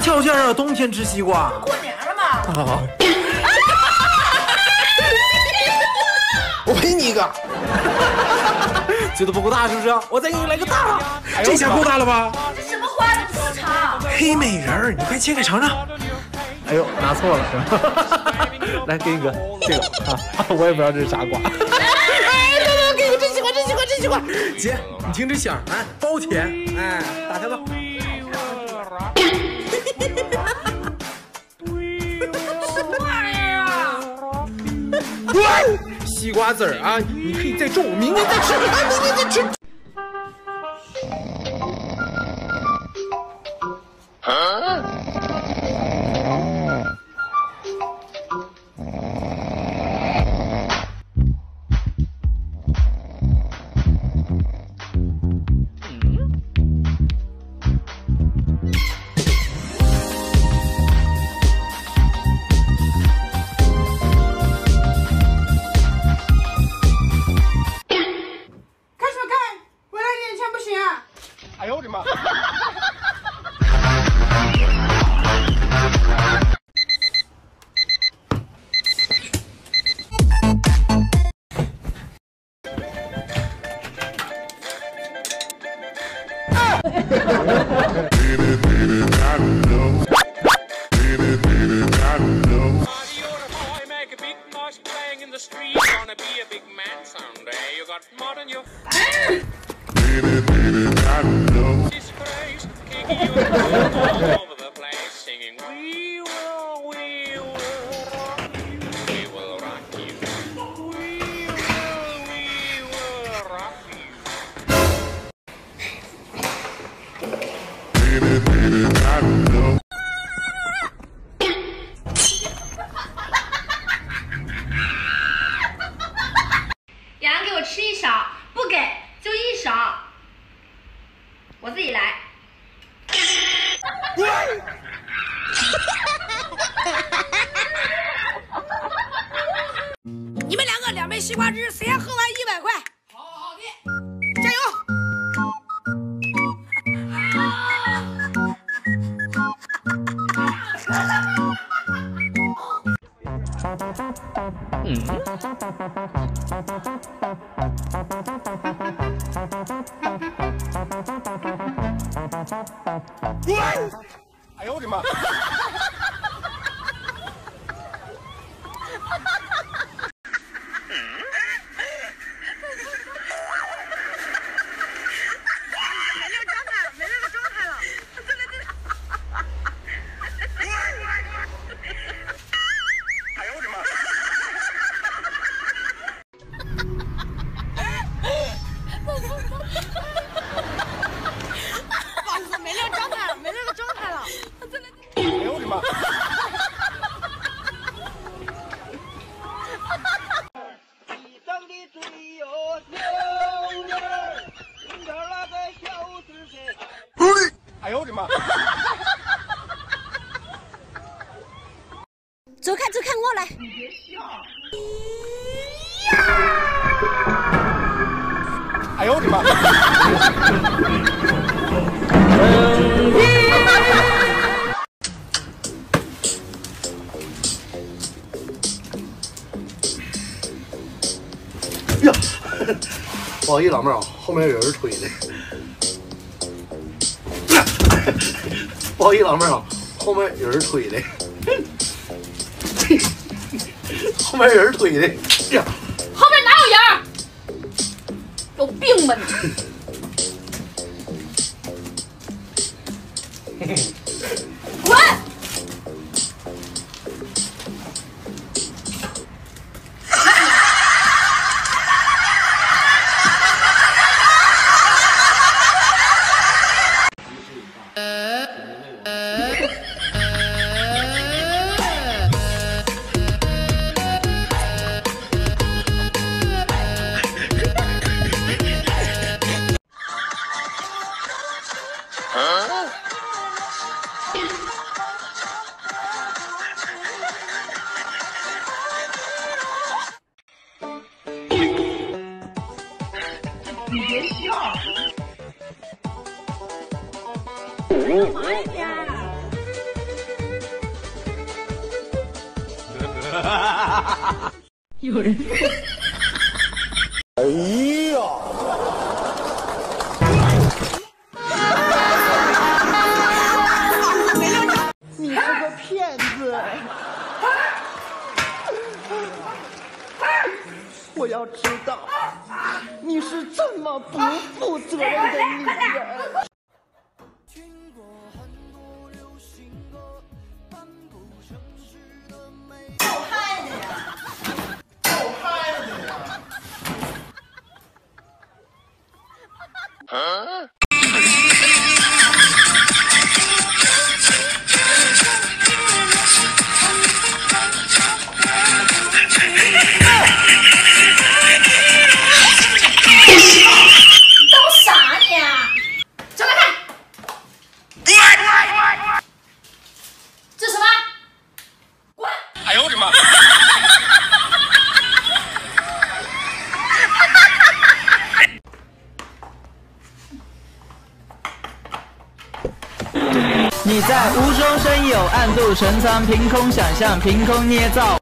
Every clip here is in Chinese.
条件啊？冬天吃西瓜？ 过年了嘛。 好。我赔你一个。觉得不够大是不是？我再给你来个大的。这下够大了吧？ 这什么花的这么长？ 黑美人儿，你快切开尝尝。哎呦，拿错了是吧？来，给你个这个啊，我也不知道这是啥瓜。哎，来，给你个真西瓜，真西瓜，真西瓜。姐，你听这响，哎，包甜，哎，打开吧。西瓜籽儿啊，你可以再种，明年再吃，明年再吃。 哎呦我的妈！ 洋洋给我吃一勺，不给就一勺，我自己来。 你们两个2杯西瓜汁，谁先喝完100块。好好的，加油！ 哎呦我的妈！哎呦我的妈！ 走开走开，我来。 你别笑。哎呦我的妈！ 呀，不好意思，老妹儿啊，后面有人推的。不好意思，老妹儿啊，后面有人推的。后面有人推的。呀， 后面哪有人？有病吧你！滚！ 你别笑。 慢点。 有人。 哎呀！ 你是个骗子！我要知道你是这么不负责任的女人。 你在无中生有，暗度陈仓，凭空想象，凭空捏造。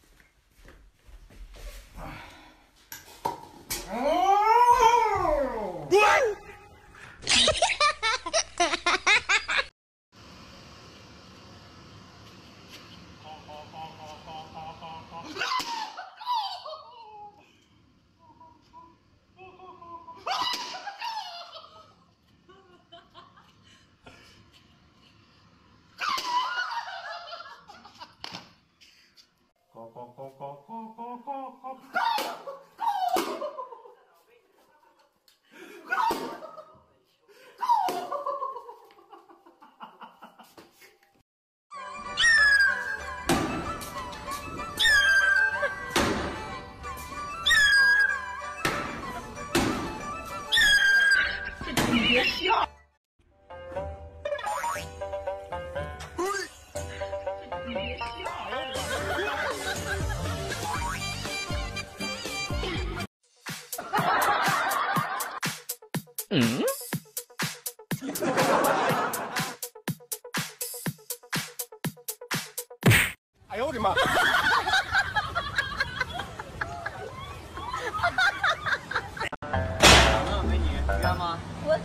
哎呦我的妈！ 美女，约吗？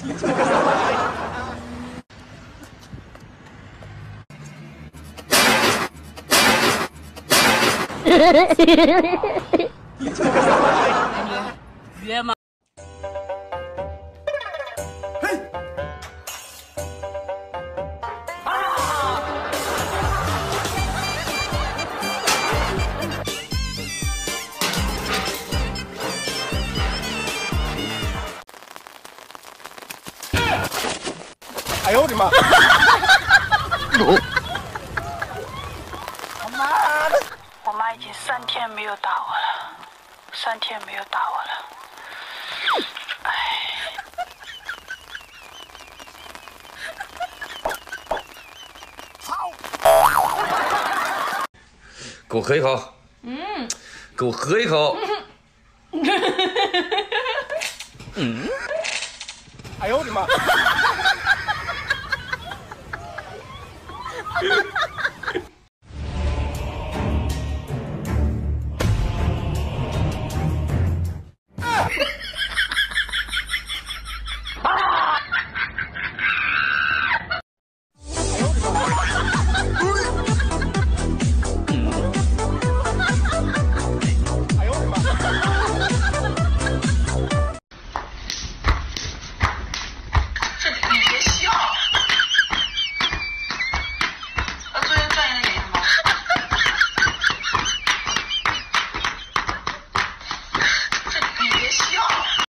约吗？ 哎呦我的妈！ 我妈已经3天没有打我了，3天没有打我了，哎。 给我喝一口。给我喝一口。 哎呦我的妈！